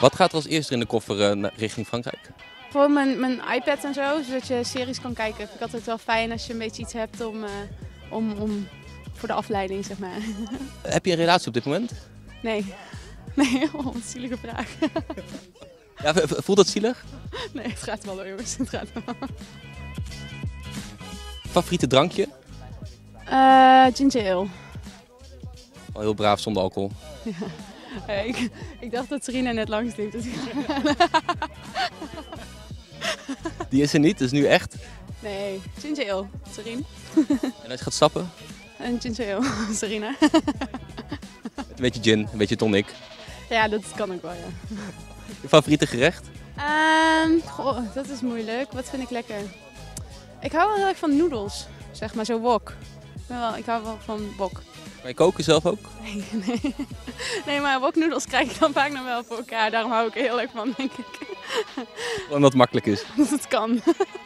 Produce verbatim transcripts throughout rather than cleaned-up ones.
Wat gaat er als eerste in de koffer uh, richting Frankrijk? Gewoon mijn, mijn iPad en zo, zodat je series kan kijken. Vind ik altijd wel fijn als je een beetje iets hebt om, uh, om, om voor de afleiding, zeg maar. Heb je een relatie op dit moment? Nee. Nee, oh, wat een zielige vraag. Ja, voelt dat zielig? Nee, het gaat wel hoor, jongens. Het gaat wel. Favoriete drankje? Uh, ginger ale. Al heel braaf, zonder alcohol. Ja. Hey, ik, ik dacht dat Serena net langs liep. Dus... Die is er niet, dus nu echt? Nee, ginger ale, Serena. En als je gaat stappen? En ginger ale, Serena. Een beetje gin, een beetje tonic. Ja, dat kan ook wel, ja. Je favoriete gerecht? Um, goh, dat is moeilijk. Wat vind ik lekker? Ik hou wel heel erg van noedels, zeg maar, zo wok. Ik, ben wel, ik hou wel van wok. Kan je koken zelf ook? Nee, nee. Nee, maar woknoedels krijg ik dan vaak nog wel voor elkaar. Daarom hou ik er heel erg van, denk ik. Omdat het makkelijk is. Dat het kan.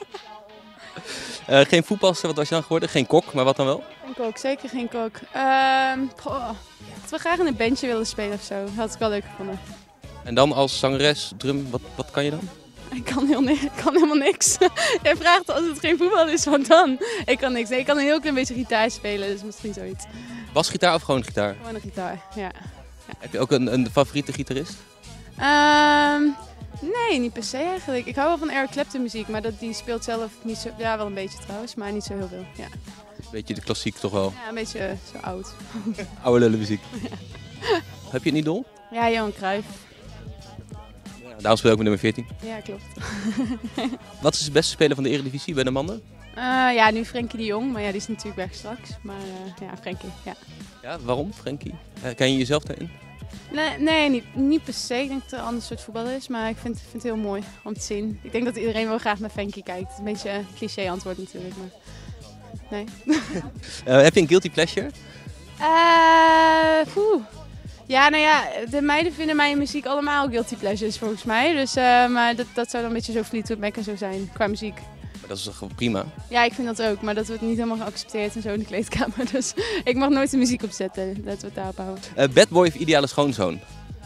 Uh, geen voetbalster, wat was je dan geworden? Geen kok, maar wat dan wel? Geen kok, zeker geen kok. Uh, goh, ik wil graag in een bandje willen spelen of zo. Dat had ik wel leuk gevonden. En dan als zangeres, drum, wat, wat kan je dan? Ik kan, heel ik kan helemaal niks. Jij vraagt als het geen voetbal is, wat dan? Ik kan niks. Nee, ik kan een heel klein beetje gitaar spelen, dus misschien zoiets. Basgitaar of gewoon gitaar? Gewoon een gitaar, ja. Ja. Heb je ook een, een favoriete gitarist? Um, nee, niet per se eigenlijk. Ik hou wel van Eric Clapton muziek, maar dat, die speelt zelf niet zo... Ja, wel een beetje trouwens, maar niet zo heel veel. Ja. Beetje de klassiek toch wel? Ja, een beetje uh, zo oud. Oude lullen muziek. Ja. Heb je een idool? Ja, Johan Cruijff. Ja, daarom speel ik met nummer veertien. Ja, klopt. Wat is de beste speler van de Eredivisie bij de mannen? Uh, ja, nu Frenkie de Jong, maar ja, die is natuurlijk weg straks. Maar uh, ja, Frenkie, ja. Ja, waarom Frenkie? Uh, ken je jezelf daarin? Nee, nee niet, niet per se. Ik denk dat het een ander soort voetbal is, maar ik vind, vind het heel mooi om te zien. Ik denk dat iedereen wel graag naar Frenkie kijkt. Een beetje een cliché antwoord natuurlijk, maar nee. uh, heb je een guilty pleasure? Uh, poeh. Ja, nou ja, de meiden vinden mijn muziek allemaal guilty pleasures volgens mij. Dus, uh, maar dat, dat zou dan een beetje zo Fleetwood Mac en zo zijn, qua muziek. Maar dat is toch prima? Ja, ik vind dat ook, maar dat wordt niet helemaal geaccepteerd en zo in de kleedkamer. Dus ik mag nooit de muziek opzetten, laten we het daarop houden. Uh, bad boy of ideale schoonzoon?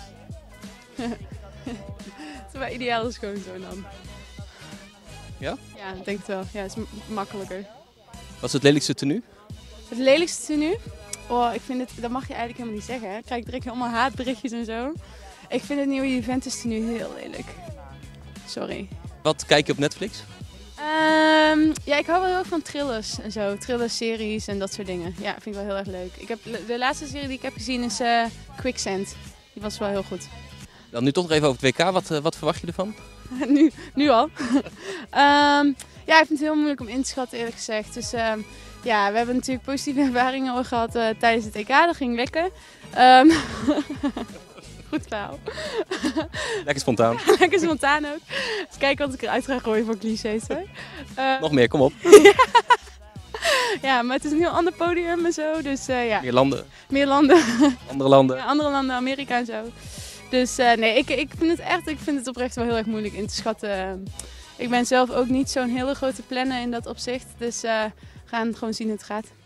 Het is wel ideale schoonzoon dan. Ja? Ja, ik denk het wel. Ja, het is makkelijker. Wat is het lelijkste tenue? Het lelijkste tenue? Oh, ik vind het, dat mag je eigenlijk helemaal niet zeggen. Hè? Ik krijg direct helemaal haatberichtjes en zo. Ik vind het nieuwe Juventus tenue heel lelijk. Sorry. Wat kijk je op Netflix? Um, ja, ik hou wel heel erg van thrillers en zo. Thriller-series en dat soort dingen. Ja, vind ik wel heel erg leuk. Ik heb, de laatste serie die ik heb gezien is uh, Quicksand. Die was wel heel goed. Dan nu toch nog even over het W K. Wat, uh, wat verwacht je ervan? nu, nu al. um, ja, ik vind het heel moeilijk om in te schatten, eerlijk gezegd. Dus um, ja, we hebben natuurlijk positieve ervaringen al gehad uh, tijdens het E K. Dat ging lekker. Um, Goed verhaal. Lekker spontaan. Lekker spontaan ook. Even kijken wat ik eruit ga gooien voor clichés. Hè. Uh, Nog meer, kom op. ja. Ja, maar het is een heel ander podium en zo. Dus, uh, ja. Meer landen. Meer landen. Andere landen. Ja, andere landen, Amerika en zo. Dus uh, nee, ik, ik vind het echt, ik vind het oprecht wel heel erg moeilijk in te schatten. Ik ben zelf ook niet zo'n hele grote planner in dat opzicht. Dus uh, we gaan gewoon zien hoe het gaat.